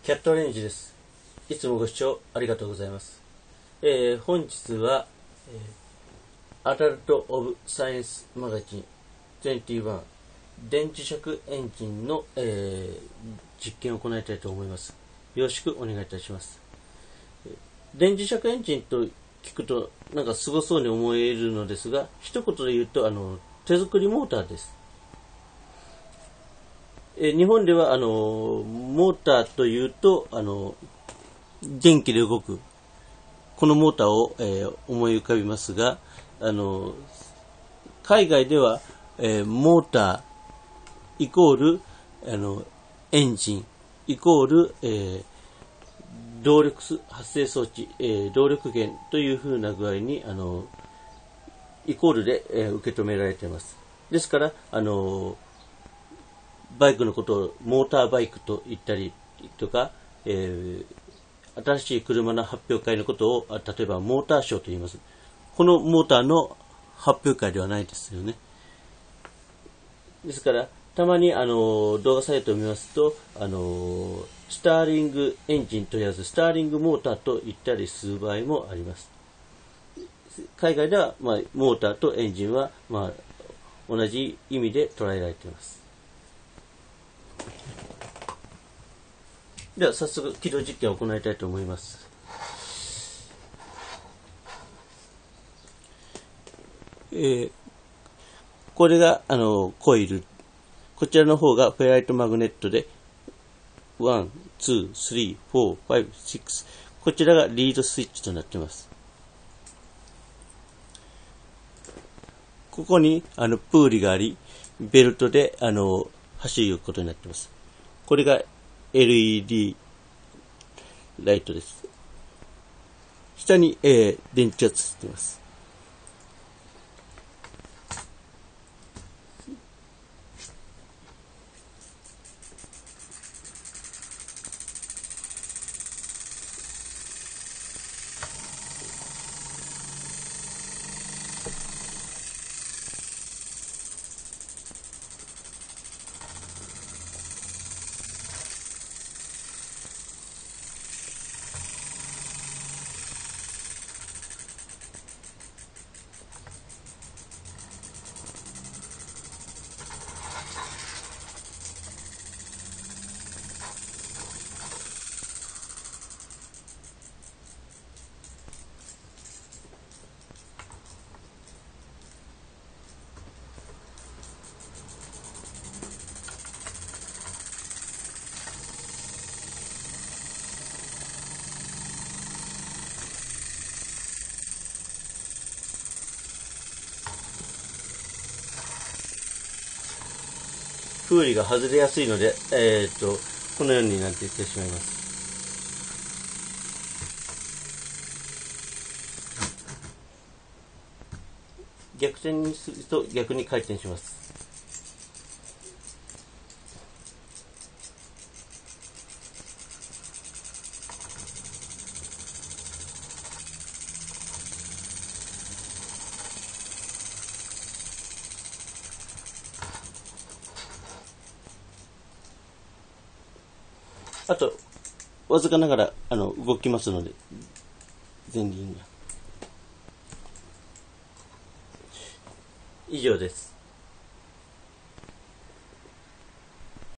キャットレンジです。いつもご視聴ありがとうございます。本日は、アダルト・オブ・サイエンス・マガジン21電磁石エンジンの、実験を行いたいと思います。よろしくお願いいたします。電磁石エンジンと聞くとなんかすごそうに思えるのですが、一言で言うと手作りモーターです。日本ではモーターというと電気で動くこのモーターを、思い浮かびますが、海外では、モーターイコールエンジンイコール、動力発生装置、動力源というふうな具合にイコールで、受け止められています。ですからバイクのことをモーターバイクと言ったりとか、新しい車の発表会のことを例えばモーターショーと言います。このモーターの発表会ではないですよね。ですからたまに動画サイトを見ますとスターリングエンジンと言わずスターリングモーターと言ったりする場合もあります。海外では、モーターとエンジンは、同じ意味で捉えられています。では早速起動実験を行いたいと思います。これがコイル、こちらの方がフェライトマグネットで1、2、3、4、5、6、こちらがリードスイッチとなっています。ここにプールがあり、ベルトで走ることになっています。これが LED ライトです。下に、電池がついています。プーリが外れやすいので、このようになっていってしまいます。逆転にすると逆に回転します。あとわずかながら動きますので前輪が以上です。